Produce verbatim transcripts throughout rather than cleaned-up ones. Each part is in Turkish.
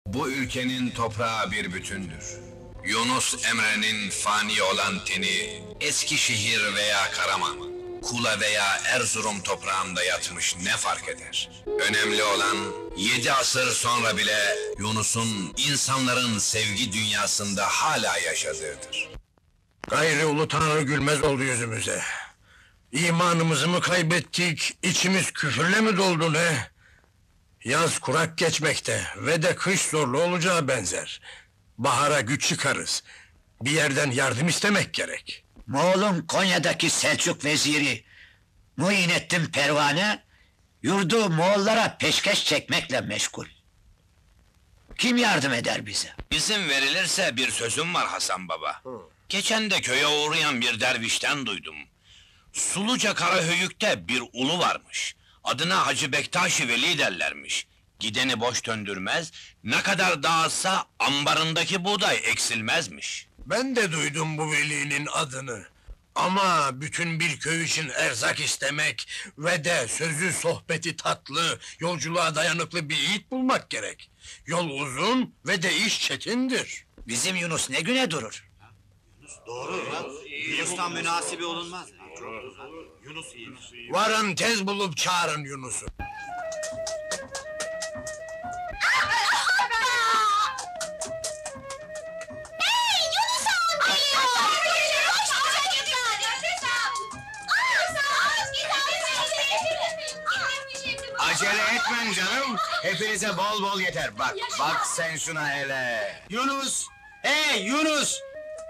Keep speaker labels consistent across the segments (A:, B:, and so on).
A: Bu ülkenin toprağı bir bütündür. Yunus Emre'nin fani olan teni, Eskişehir veya Karaman, Kula veya Erzurum toprağında yatmış ne fark eder? Önemli olan, yedi asır sonra bile Yunus'un insanların sevgi dünyasında hala yaşadığıdır.
B: Gayri ulu Tanrı gülmez oldu yüzümüze. İmanımızı mı kaybettik, içimiz küfürle mi doldu ne? Yaz kurak geçmekte ve de kış zorlu olacağı benzer. Bahara güç çıkarız. Bir yerden yardım istemek gerek.
C: Moğol'un Konya'daki Selçuk veziri Muinettin Pervane, yurdu Moğollara peşkeş çekmekle meşgul. Kim yardım eder bize?
D: İzin verilirse bir sözüm var Hasan Baba. Geçen de köye uğrayan bir dervişten duydum. Suluca Karahöyük'te bir ulu varmış. Adına Hacı Bektaş-ı Veli derlermiş. Gideni boş döndürmez, ne kadar dağıtsa ambarındaki buğday eksilmezmiş.
B: Ben de duydum bu velinin adını. Ama bütün bir köy için erzak istemek ve de sözü sohbeti tatlı, yolculuğa dayanıklı bir yiğit bulmak gerek. Yol uzun ve de iş çetindir.
C: Bizim Yunus ne güne durur?
E: Yunus'tan münasibi olunmaz. Yunus iyi.
B: Varın tez bulup çağırın Yunus'u.
E: Acele etmen canım. Hepinize bol bol yeter. Bak, bak sen şuna hele. Yunus! Hey Yunus!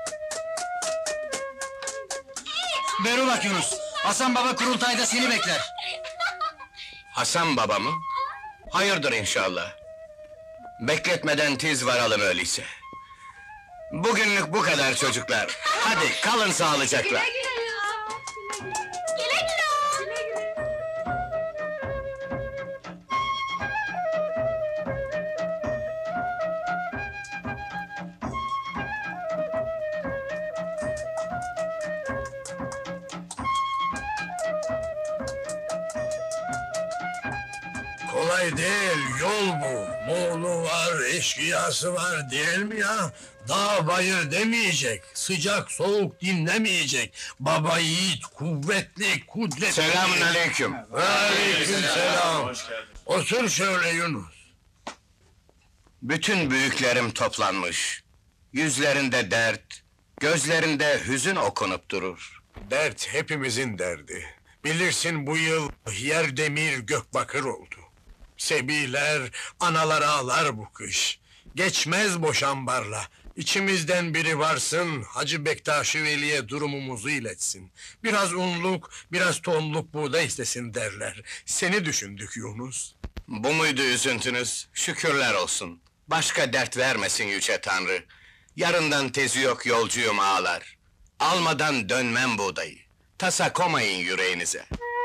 E: Beri bak Yunus. Hasan Baba kurultayda seni bekler.
A: Hasan Baba mı? Hayırdır inşallah. Bekletmeden tiz varalım öyleyse. Bugünlük bu kadar çocuklar. Hadi kalın sağlıcakla.
B: Kolay değil, yol bu. Moğolu var, eşkıyası var değil mi ya? Dağ bayır demeyecek, sıcak soğuk dinlemeyecek. Baba yiğit, kuvvetli, kudretli...
A: Selamünaleyküm.
B: Aleykümselam. Otur şöyle Yunus.
A: Bütün büyüklerim toplanmış. Yüzlerinde dert, gözlerinde hüzün okunup durur.
B: Dert hepimizin derdi. Bilirsin bu yıl yer demir gök bakır oldu. Sebiler, analar ağlar bu kış. Geçmez boş ambarla. İçimizden biri varsın, Hacı Bektaş-ı Veli'ye durumumuzu iletsin. Biraz unluk, biraz tohumluk buğday istesin derler. Seni düşündük Yunus.
A: Bu muydu üzüntünüz? Şükürler olsun. Başka dert vermesin yüce Tanrı. Yarından tezi yok yolcuyum ağlar. Almadan dönmem buğdayı. Tasa komayın yüreğinize.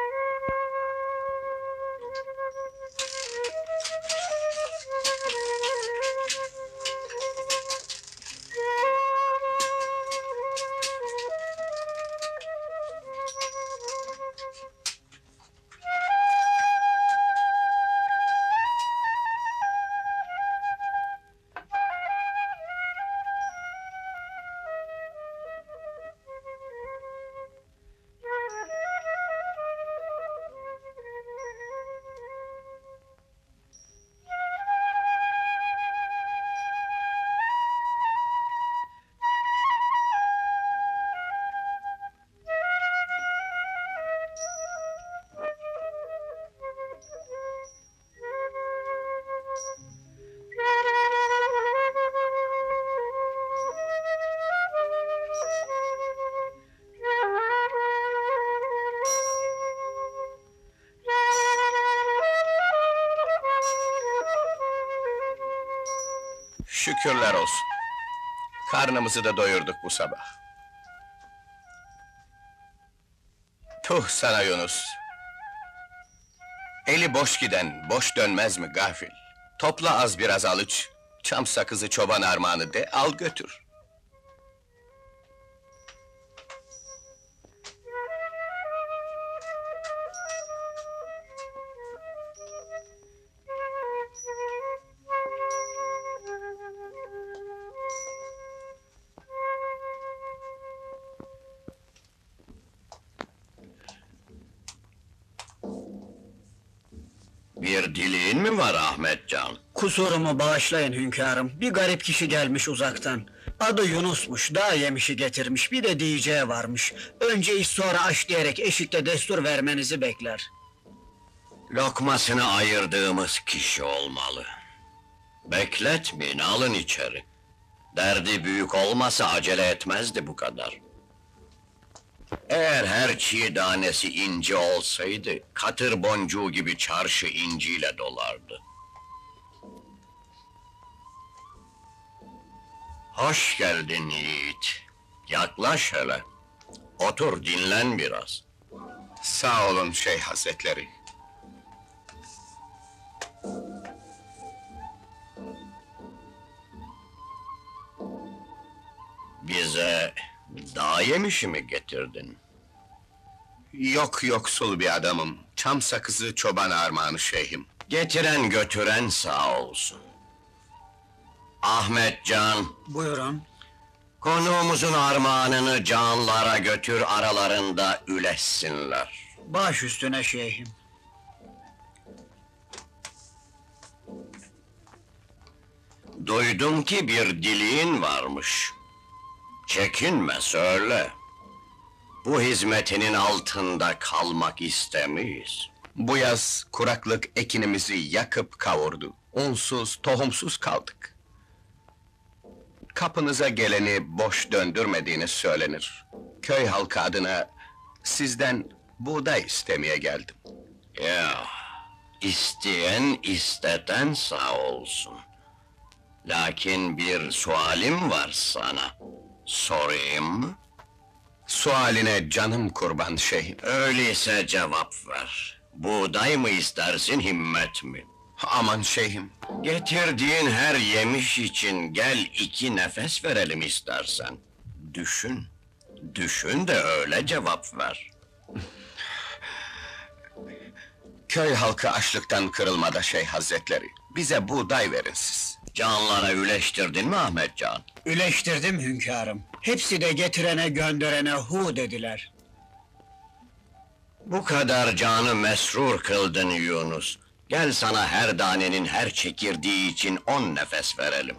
A: Şükürler olsun. Karnımızı da doyurduk bu sabah. Tuh sana Yunus! Eli boş giden, boş dönmez mi gafil? Topla az biraz alıç, çam sakızı çoban armağanı de, al götür.
F: Bir dileğin mi var Ahmetcan?
G: Kusurumu bağışlayın hünkârım. Bir garip kişi gelmiş uzaktan. Adı Yunus'muş, dağ yemişi getirmiş, bir de diyeceği varmış. Önce iş sonra aş diyerek eşikte destur vermenizi bekler.
F: Lokmasını ayırdığımız kişi olmalı. Bekletmeyin, alın içeri. Derdi büyük olmasa acele etmezdi bu kadar. Eğer her çiğ tanesi inci olsaydı, katır boncuğu gibi çarşı inciyle dolardı. Hoş geldin yiğit. Yaklaş hele. Otur, dinlen biraz.
E: Sağ olun Şeyh Hazretleri.
F: Bize dağ yemişi mi getirdin?
E: Yok yoksul bir adamım. Çam sakızı çoban armağanı şeyhim.
F: Getiren götüren sağ olsun. Ahmetcan,
G: Buyurun.
F: konuğumuzun armağanını canlara götür, aralarında üleşsinler.
G: Baş üstüne şeyhim.
F: Duydum ki bir dileğin varmış. Çekinme, söyle. Bu hizmetinin altında kalmak istemeyiz.
E: Bu yaz kuraklık ekinimizi yakıp kavurdu. Unsuz, tohumsuz kaldık. Kapınıza geleni boş döndürmediğiniz söylenir. Köy halkı adına sizden buğday istemeye geldim.
F: Ya, isteyen isteten sağ olsun. Lakin bir sualim var sana. Sorayım mı?
E: Sualine canım kurban şeyhim.
F: Öyleyse cevap ver. Buğday mı istersin, himmet mi?
E: Aman şeyhim,
F: Getirdiğin her yemiş için gel iki nefes verelim istersen. Düşün. Düşün de öyle cevap ver.
E: köy halkı açlıktan kırılmada Şeyh Hazretleri. Bize buğday verin siz.
F: Canlara üleştirdin mi Ahmetcan?
G: Üleştirdim hünkârım. Hepsi de getirene gönderene hu dediler.
F: Bu kadar canı mesrur kıldın Yunus. Gel sana her danenin her çekirdiği için on nefes verelim.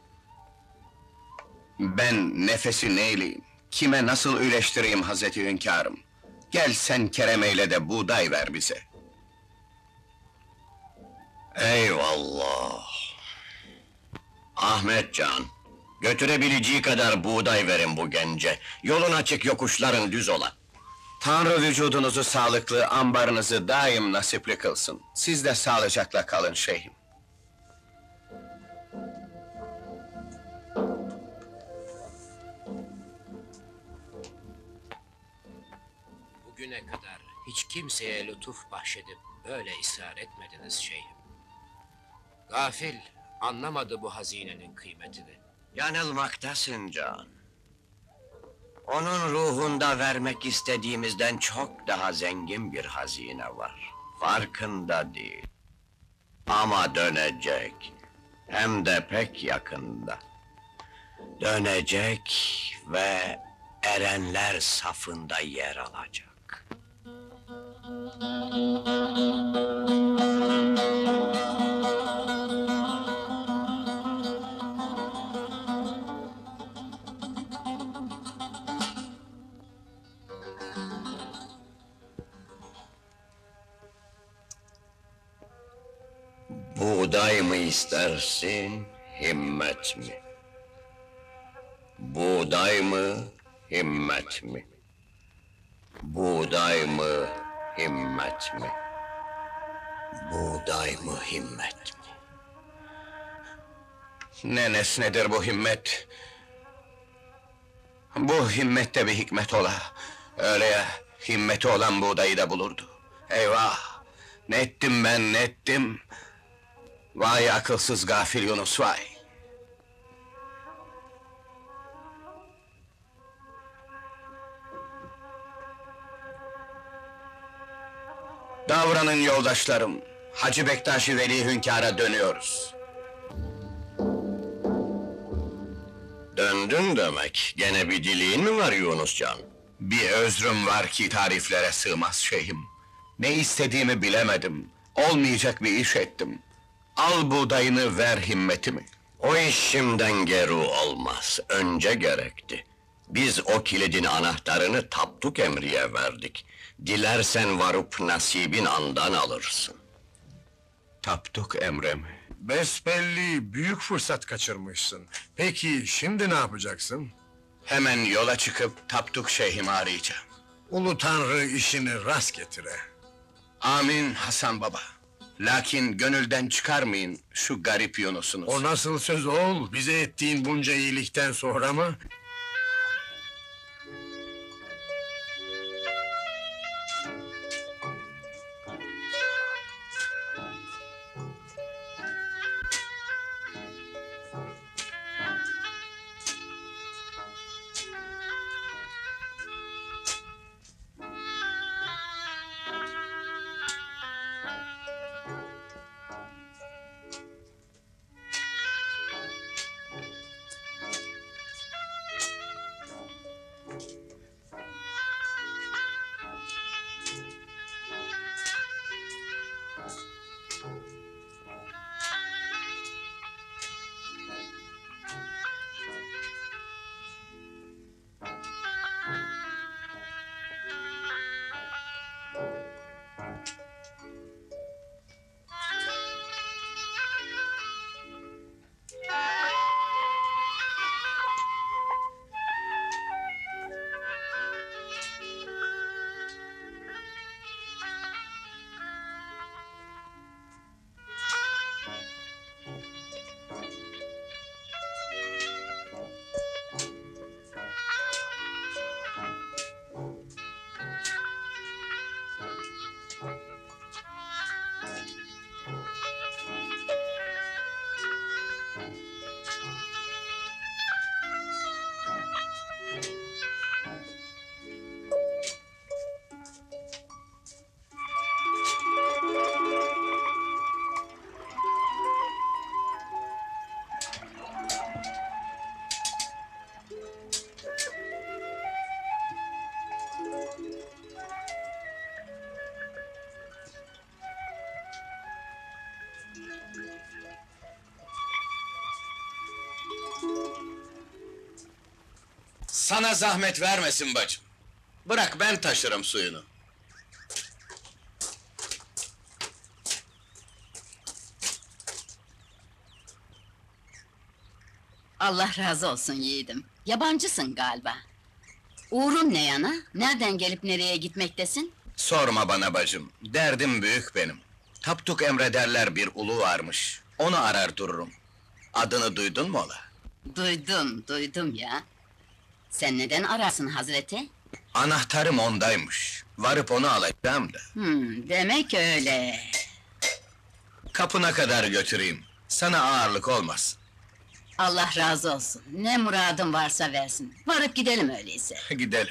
E: Ben nefesi neyleyim? Kime nasıl üleştireyim Hazreti Hünkârım? Gel sen kerem eyle de buğday ver bize.
F: Eyvallah! Ahmetcan, götürebileceği kadar buğday verin bu gence. Yolun açık, yokuşların düz olan.
E: Tanrı vücudunuzu sağlıklı, ambarınızı daim nasipli kılsın. Siz de sağlıcakla kalın şeyhim.
H: Bugüne kadar hiç kimseye lütuf bahşedip böyle ısrar etmediniz şeyhim. Gafil, anlamadı bu hazinenin kıymetini.
F: Yanılmaktasın can. Onun ruhunda vermek istediğimizden çok daha zengin bir hazine var. Farkında değil. Ama dönecek. Hem de pek yakında. Dönecek ve erenler safında yer alacak. Buğday mı istersin, himmet mi? Buğday mı, himmet mi? Buğday mı, himmet mi? Buğday mı, himmet mi?
E: Ne nesnedir bu himmet? Bu himmette bir hikmet ola. Öyle ya, himmeti olan buğdayı da bulurdu. Eyvah! Ne ettim ben, ne ettim? Vay akılsız gafil Yunus, vay! Davranın yoldaşlarım, Hacı Bektaş-ı Veli Hünkâr'a dönüyoruz.
F: Döndün demek, gene bir dileğin mi var Yunuscan?
E: Bir özrüm var ki tariflere sığmaz şeyhim. Ne istediğimi bilemedim. Olmayacak bir iş ettim. Al buğdayını, ver himmetimi.
F: O iş şimdiden geri olmaz. Önce gerekti. Biz o kilidin anahtarını Tapduk Emri'ye verdik. Dilersen varıp nasibin andan alırsın.
E: Tapduk emre mi?
B: Besbelli büyük fırsat kaçırmışsın. Peki şimdi ne yapacaksın?
E: Hemen yola çıkıp Tapduk Şeyh'imi arayacağım.
B: Ulu Tanrı işini rast getire.
E: Amin Hasan baba. Lakin gönülden çıkarmayın şu garip Yunus'unuz.
B: O nasıl söz oğul? Bize ettiğin bunca iyilikten sonra mı?
E: Sana zahmet vermesin bacım. Bırak ben taşırım suyunu.
I: Allah razı olsun yiğidim. Yabancısın galiba. Uğrun ne yana? Nereden gelip nereye gitmektesin?
E: Sorma bana bacım, derdim büyük benim. Tapduk emrederler bir ulu varmış. Onu arar dururum. Adını duydun mu ola?
I: Duydum, duydum ya. Sen neden ararsın Hazreti?
E: Anahtarım ondaymış. Varıp onu alacağım da.
I: Hmm, demek öyle.
E: Kapına kadar götüreyim. Sana ağırlık olmaz.
I: Allah razı olsun. Ne muradın varsa versin. Varıp gidelim öyleyse.
E: Gidelim.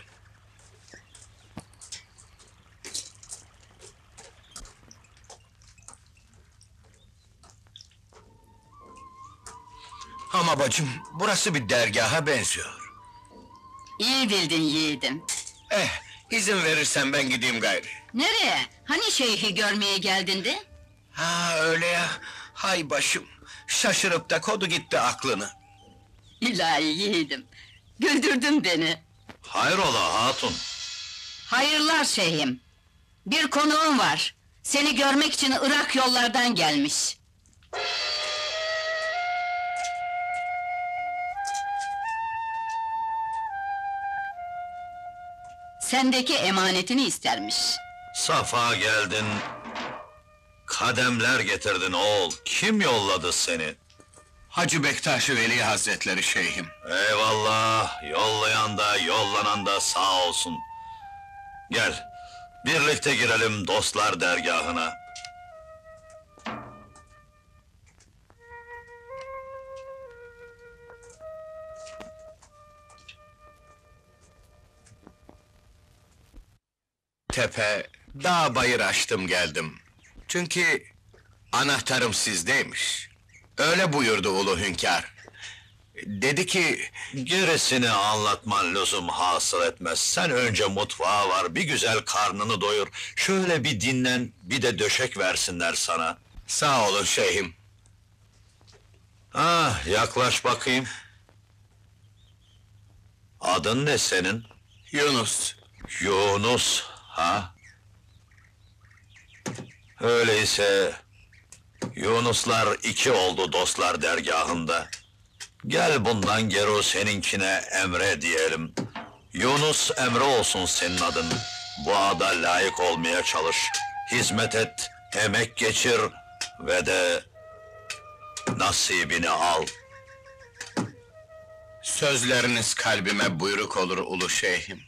E: Ama bacım, burası bir dergaha benziyor.
I: İyi bildin yiğidim.
E: Eh, izin verirsen ben gideyim gayri.
I: Nereye? Hani şeyhi görmeye geldin de?
E: Ha öyle ya, hay başım. Şaşırıp da kodu gitti aklını.
I: İlahi yiğidim. Güldürdün beni.
F: Hayrola hatun?
I: Hayırlar şeyhim. Bir konuğum var. Seni görmek için Irak yollardan gelmiş. Sendeki emanetini istermiş.
F: Safa geldin. Kademler getirdin oğul. Kim yolladı seni?
E: Hacı Bektaş-ı Veli Hazretleri şeyhim.
F: Eyvallah, yollayan da yollanan da sağ olsun. Gel, birlikte girelim dostlar dergahına.
E: Tepe, dağ bayır açtım geldim. Çünkü anahtarım sizdeymiş. Öyle buyurdu ulu hünkâr. Dedi ki...
F: Gerisini anlatman lüzum hasıl etmez. Sen önce mutfağa var, bir güzel karnını doyur. Şöyle bir dinlen, bir de döşek versinler sana.
E: Sağ olun şeyhim.
F: Ah, yaklaş bakayım. Adın ne senin?
E: Yunus.
F: Yunus, ha? Öyleyse... Yunuslar iki oldu dostlar dergahında. Gel bundan geri seninkine Emre diyelim. Yunus Emre olsun senin adın. Bu ada layık olmaya çalış. Hizmet et, emek geçir ve de... nasibini al.
E: Sözleriniz kalbime buyruk olur ulu şeyhim.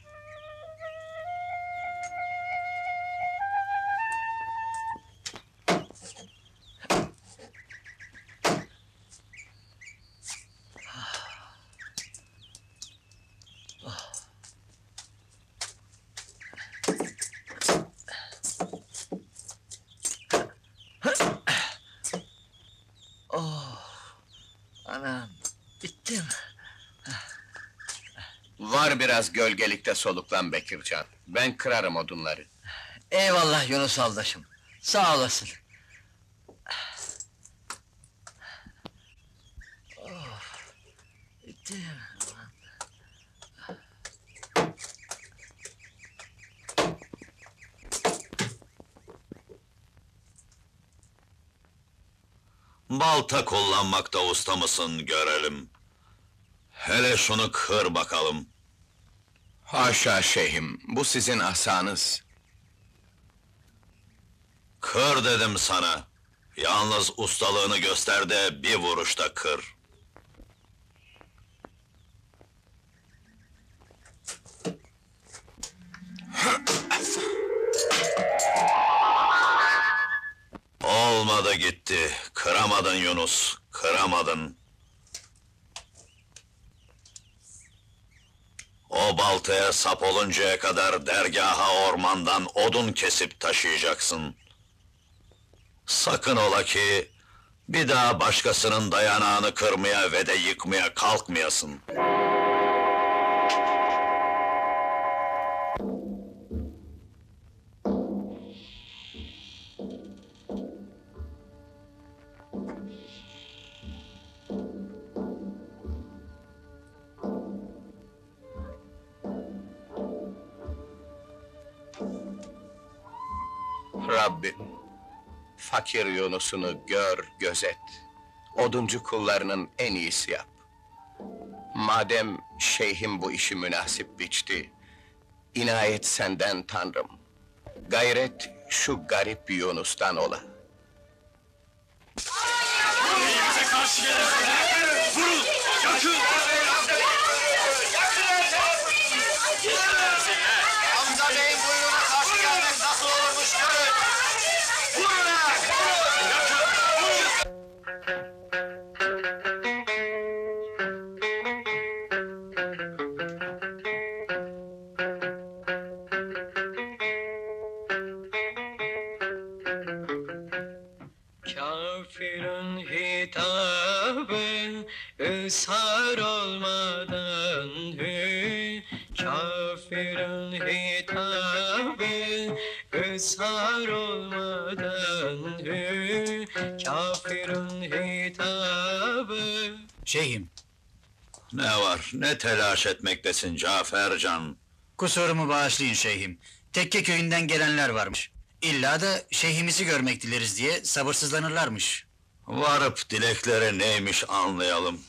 C: Anam, bittim.
E: Var biraz gölgelikte soluklan Bekircan. Ben kırarım odunları.
C: Eyvallah Yunus aldaşım, sağ olasın. Oh, bittim.
F: Balta kullanmakta usta mısın görelim. Hele şunu kır bakalım.
E: Haşa şeyhim, bu sizin asanız.
F: Kır dedim sana. Yalnız ustalığını göster de bir vuruşta kır. Olmadı gitti. Kıramadın Yunus, kıramadın. O baltaya sap oluncaya kadar dergaha ormandan odun kesip taşıyacaksın. Sakın ola ki bir daha başkasının dayanağını kırmaya ve de yıkmaya kalkmayasın.
E: Rabbim, fakir Yunus'unu gör, gözet. Oduncu kullarının en iyisi yap. Madem şeyhim bu işi münasip biçti, inayet senden Tanrım. Gayret şu garip Yunus'tan ola.
J: Hamza Bey'in buyruğuna karşı gelmek nasıl olurmuş görün!
K: Kafirin hitabı ısrar olmadan hü Kafirin hitabı ısrar olmadan hü Kafirin hitabı.
C: Şeyhim,
F: Ne var, ne telaş etmektesin Cafercan?
C: kusurumu bağışlayın şeyhim. Tekke köyünden gelenler varmış. İlla da şeyhimizi görmek dileriz diye sabırsızlanırlarmış.
F: Varıp dilekleri neymiş anlayalım.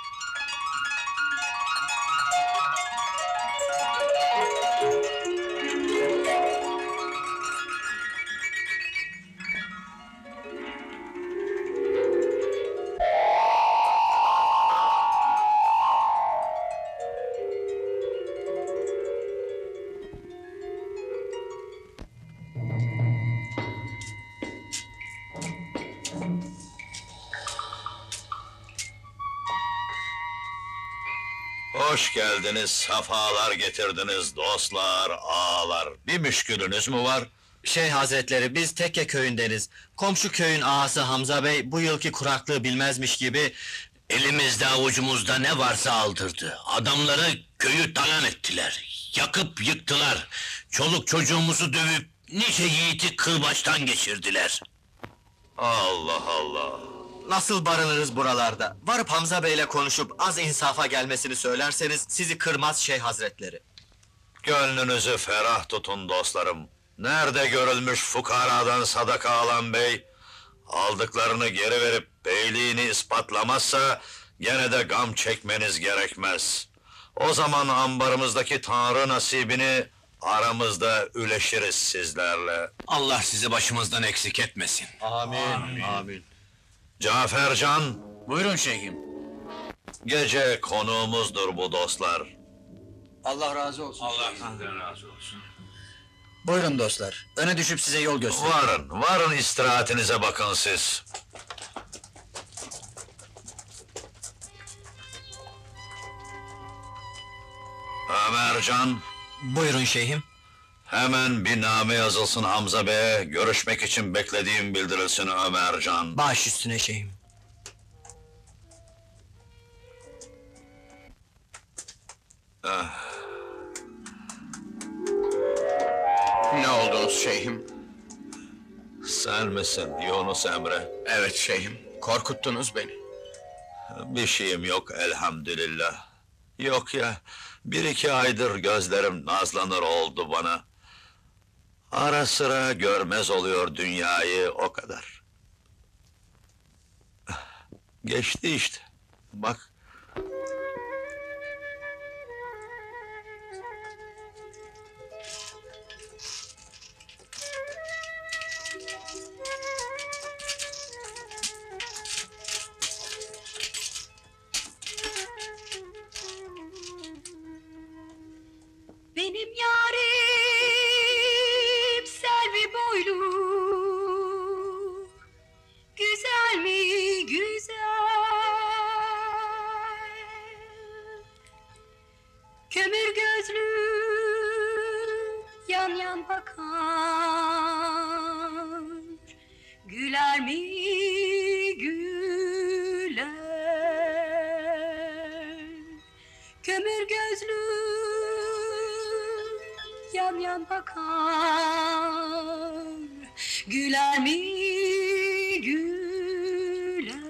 F: Hoş geldiniz, safalar getirdiniz dostlar, ağalar. Bir müşkülünüz mü var?
L: Şey hazretleri, biz Tekke köyündeniz. Komşu köyün ağası Hamza Bey, bu yılki kuraklığı bilmezmiş gibi...
D: Elimizde avucumuzda ne varsa aldırdı. Adamları köyü talan ettiler. Yakıp yıktılar. Çoluk çocuğumuzu dövüp nice yiğiti kırbaçtan geçirdiler.
F: Allah Allah!
L: Nasıl barınırız buralarda? Varıp Hamza Bey'le konuşup az insafa gelmesini söylerseniz sizi kırmaz Şeyh Hazretleri.
F: Gönlünüzü ferah tutun dostlarım. Nerede görülmüş fukaradan sadaka alan bey? Aldıklarını geri verip beyliğini ispatlamazsa gene de gam çekmeniz gerekmez. O zaman ambarımızdaki tanrı nasibini aramızda üleşiriz sizlerle.
A: Allah sizi başımızdan eksik etmesin.
L: Amin. Amin.
F: Cafercan,
C: Buyurun şeyhim.
F: gece konuğumuzdur bu dostlar.
C: Allah razı olsun.
D: Allah sizden razı olsun.
C: Buyurun dostlar. Öne düşüp size yol göstereyim.
F: Varın, varın istirahatinize bakın siz. Ömercan,
L: Buyurun şeyhim.
F: hemen bir name yazılsın Hamza Bey'e, görüşmek için beklediğim bildirilsin Ömercan.
L: Baş üstüne şeyhim.
E: Ne oldunuz şeyhim?
F: Sen misin Yunus Emre?
E: Evet şeyhim, korkuttunuz beni.
F: Bir şeyim yok elhamdülillah. Yok ya, bir iki aydır gözlerim nazlanır oldu bana. Ara sıra görmez oluyor dünyayı, o kadar. Geçti işte, bak.
I: Benim yarim selvi boylu, güzel mi güzel, kömür gözlü yan yan bakar, güler mi güler, kömür gözlü yan yan bakar, güler mi güler.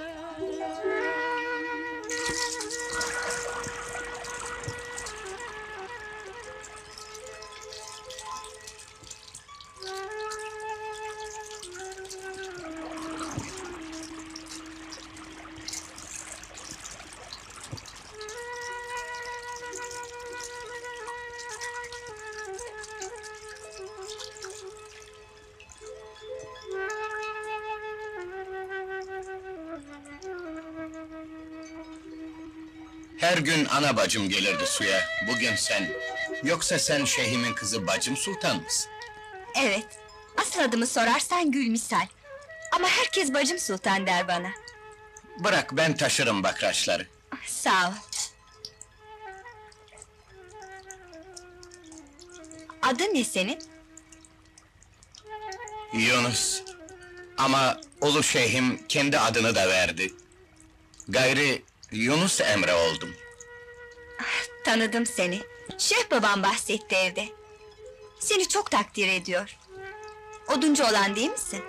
E: Her gün ana bacım gelirdi suya, bugün sen. Yoksa sen şeyhimin kızı Bacım Sultan mısın?
M: Evet, asıl adımı sorarsan Gül misal. Ama herkes Bacım Sultan der bana.
E: Bırak ben taşırım bakraçları.
M: Sağ ol. Adın ne senin?
E: Yunus. Ama ulu şeyhim kendi adını da verdi. Gayri Yunus Emre oldum.
M: Tanıdım seni. Şeyh babam bahsetti evde. Seni çok takdir ediyor. Oduncu olan değil misin?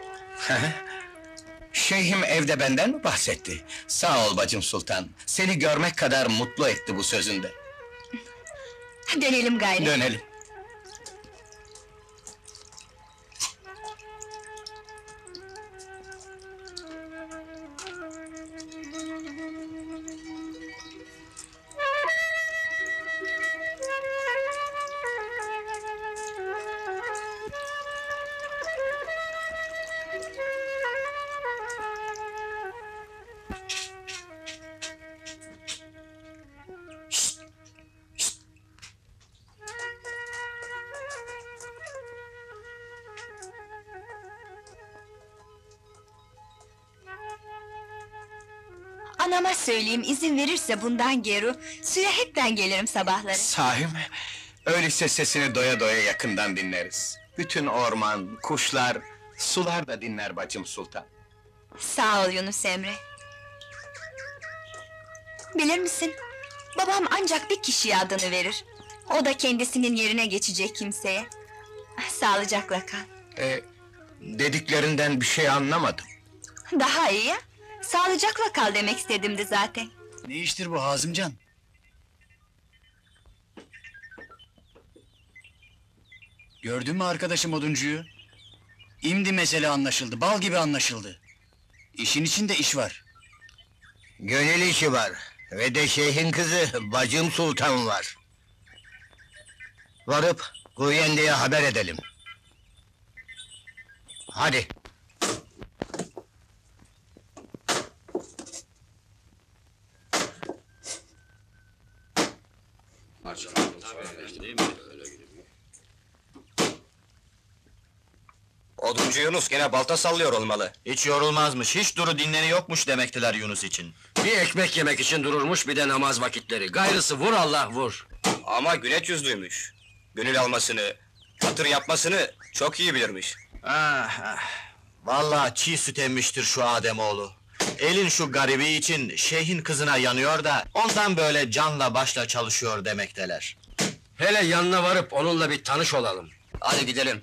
E: Şeyhim evde benden mi bahsetti? Sağ ol Bacım Sultan. Seni görmek kadar mutlu etti bu sözünde.
M: Dönelim gayrı.
E: Dönelim.
M: Anama söyleyeyim, izin verirse bundan geri suya hep ben gelirim sabahları.
E: Sahi mi? Öyleyse sesini doya doya yakından dinleriz. Bütün orman, kuşlar, sular da dinler Bacım Sultan.
M: Sağ ol Yunus Emre. Bilir misin? Babam ancak bir kişiye adını verir. O da kendisinin yerine geçecek kimseye. Sağlıcakla kal.
E: E, dediklerinden bir şey anlamadım.
M: Daha iyi ya. Sağlıcakla kal demek istedimdi zaten.
C: Ne iştir bu Hazımcan? Gördün mü arkadaşım oduncuyu? İmdi mesele anlaşıldı, bal gibi anlaşıldı. İşin içinde iş var.
E: Gönül işi var. Ve de şeyhin kızı bacım sultan var. Varıp Kuyende'ye haber edelim. Hadi.
L: Oduncu Yunus gene balta sallıyor olmalı.
C: Hiç yorulmazmış, hiç duru dinleni yokmuş demektiler Yunus için.
L: Bir ekmek yemek için dururmuş, bir de namaz vakitleri. Gayrısı vur Allah vur. Ama güneş yüzlüymüş. Gönül almasını, hatır yapmasını çok iyi bilirmiş.
C: Ah, ah. Vallahi çiğ süt emmiştir şu Ademoğlu. Elin şu garibi için şeyhin kızına yanıyor da ondan böyle canla başla çalışıyor demekteler.
L: Hele yanına varıp onunla bir tanış olalım. Hadi gidelim.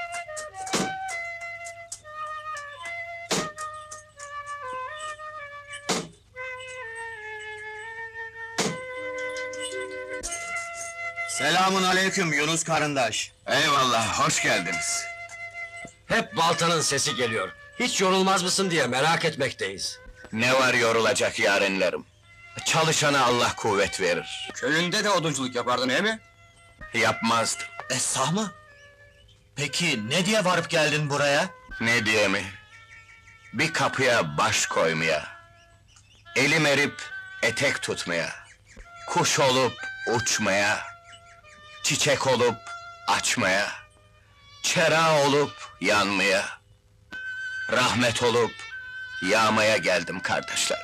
C: Selamun aleyküm Yunus karındaş.
E: Eyvallah, hoş geldiniz.
L: Hep baltanın sesi geliyor. Hiç yorulmaz mısın diye merak etmekteyiz.
E: Ne var yorulacak yarenlerim? Çalışana Allah kuvvet verir.
L: Köyünde de odunculuk yapardın he mi?
E: Yapmazdım.
C: Esah mı? Peki ne diye varıp geldin buraya?
E: Ne diye mi? Bir kapıya baş koymaya, elim erip etek tutmaya, kuş olup uçmaya, çiçek olup açmaya, çera olup yanmaya, rahmet olup yağmaya geldim kardeşler.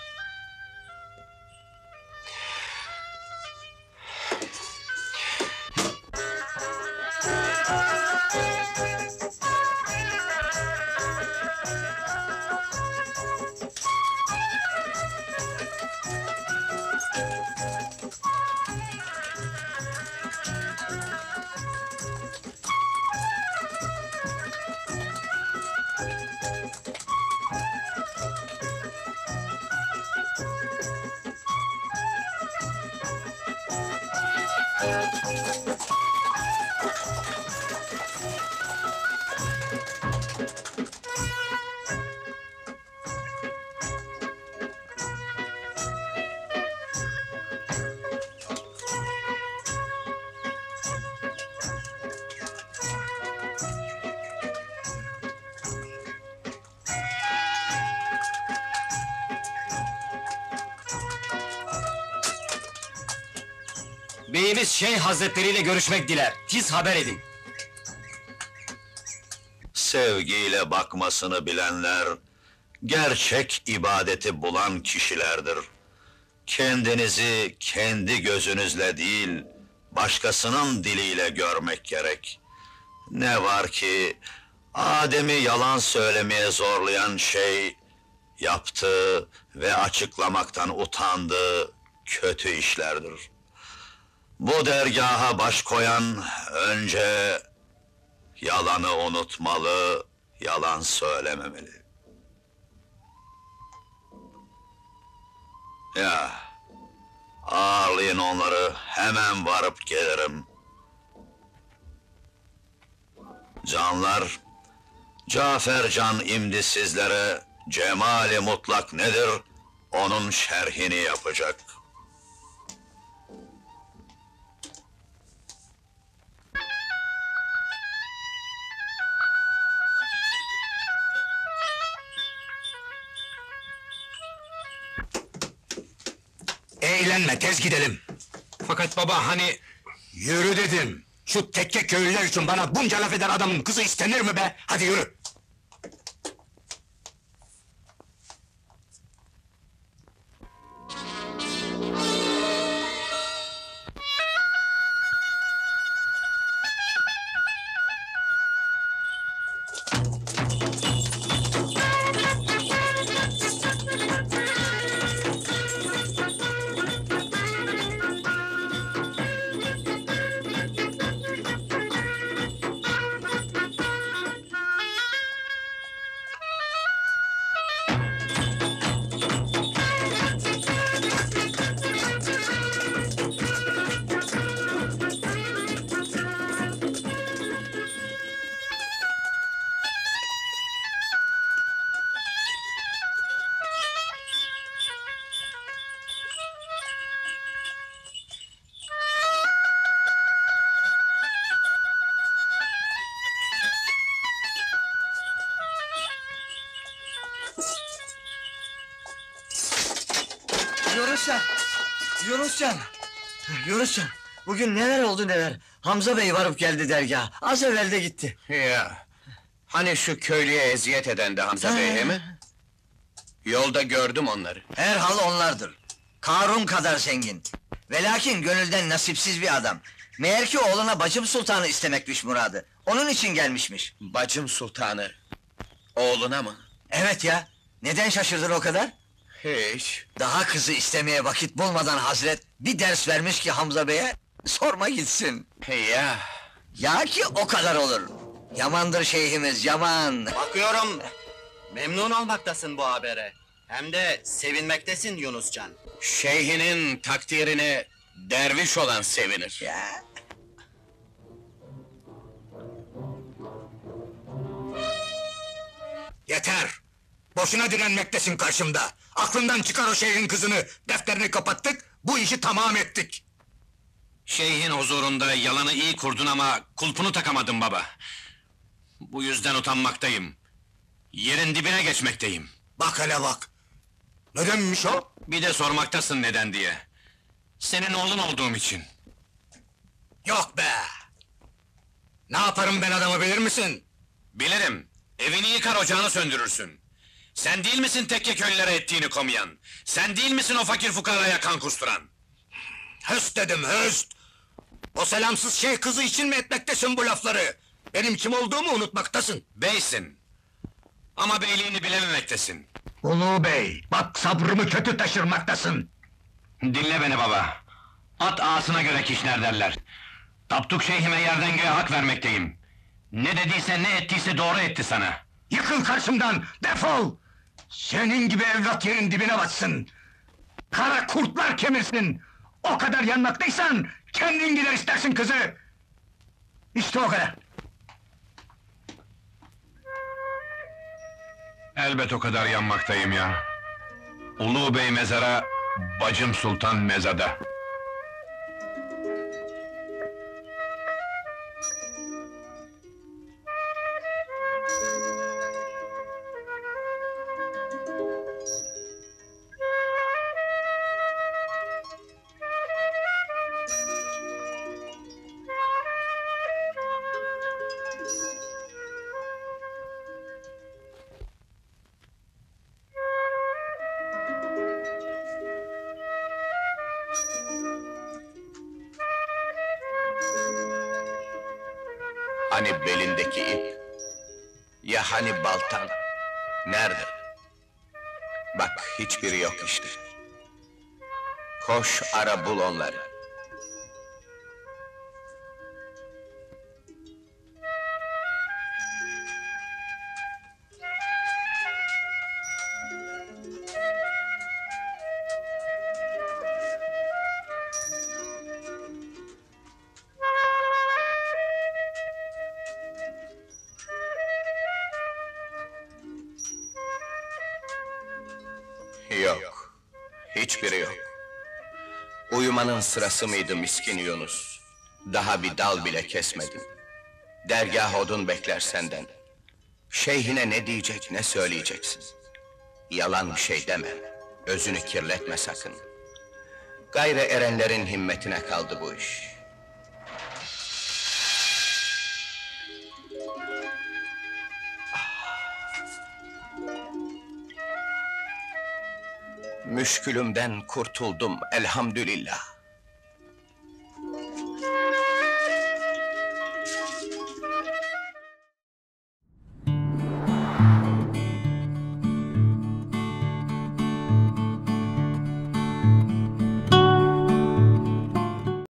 L: Beyimiz Şeyh Hazretleri ile görüşmek diler. Tiz haber edin.
F: Sevgiyle bakmasını bilenler, gerçek ibadeti bulan kişilerdir. Kendinizi kendi gözünüzle değil, başkasının diliyle görmek gerek. Ne var ki, Adem'i yalan söylemeye zorlayan şey, yaptığı ve açıklamaktan utandığı kötü işlerdir. Bu dergaha baş koyan, önce yalanı unutmalı, yalan söylememeli. Ya, ağırlayın onları, hemen varıp gelirim. Canlar, Cafer Can imdi sizlere, cemali mutlak nedir, onun şerhini yapacak.
E: Eğlenme, tez gidelim.
L: Fakat baba hani...
E: Yürü dedim. Şu tekke köylüler için bana bunca laf eden adamın kızı istenir mi be? Hadi yürü.
C: Yunuscan! Yunuscan! Yunuscan! Bugün neler oldu neler! Hamza Bey varıp geldi dergaha, az evvel de gitti.
E: Ya, hani şu köylüye eziyet eden de Hamza Bey he mi? Yolda gördüm onları.
C: Herhal onlardır. Karun kadar zengin. Velakin gönülden nasipsiz bir adam. Meğer ki oğluna bacım sultanı istemekmiş muradı. Onun için gelmişmiş.
E: Bacım sultanı, oğluna mı?
C: Evet ya, neden şaşırdın o kadar?
E: Hiç.
C: Daha kızı istemeye vakit bulmadan Hazret bir ders vermiş ki Hamza Bey'e, sorma gitsin.
E: Ya,
C: Ya ki o kadar olur. Yamandır şeyhimiz, yaman. Bakıyorum, memnun olmaktasın bu habere. Hem de sevinmektesin Yunuscan.
E: şeyhinin takdirine derviş olan sevinir.
C: Ya.
B: Yeter! Boşuna direnmektesin karşımda! Aklından çıkar o şeyhin kızını! Defterini kapattık, bu işi tamam ettik!
D: Şeyhin huzurunda yalanı iyi kurdun ama kulpunu takamadın baba. Bu yüzden utanmaktayım. Yerin dibine geçmekteyim.
B: Bak hele bak! Nedenmiş o?
D: Bir de sormaktasın neden diye. Senin oğlun olduğum için.
B: Yok be! Ne yaparım ben adamı bilir misin?
D: Bilirim. Evini yıkar, ocağını söndürürsün. Sen değil misin tekke köylülere ettiğini komayan? Sen değil misin o fakir fukaraya kan kusturan?
B: Höst dedim, höst! O selamsız şey kızı için mi etmektesin bu lafları? Benim kim olduğumu unutmaktasın.
D: Beysin. Ama beyliğini bilememektesin.
B: Ulu bey, bak sabrımı kötü taşırmaktasın.
D: Dinle beni baba. At ağasına göre kişner derler. Tapduk şeyhime yerden göğe hak vermekteyim. Ne dediyse ne ettiyse doğru etti sana.
B: Yıkıl karşımdan, defol! Senin gibi evlat yerin dibine batsın! Kara kurtlar kemirsin! O kadar yanmaktaysan, kendin gider istersin kızı! İşte o kadar!
D: Elbet o kadar yanmaktayım ya. Ulu bey mezara, bacım sultan mezada.
E: Hani belindeki ip? Ya hani baltan? Nerede? Bak hiçbiri yok işte. Koş ara bul onları. Yok, hiçbiri yok. Uyumanın sırası mıydı miskin Yunus? Daha bir dal bile kesmedin. Dergâh odun bekler senden. Şeyhine ne diyecek, ne söyleyeceksin? Yalan bir şey deme, özünü kirletme sakın. Gayrı erenlerin himmetine kaldı bu iş. Müşkülümden kurtuldum elhamdülillah.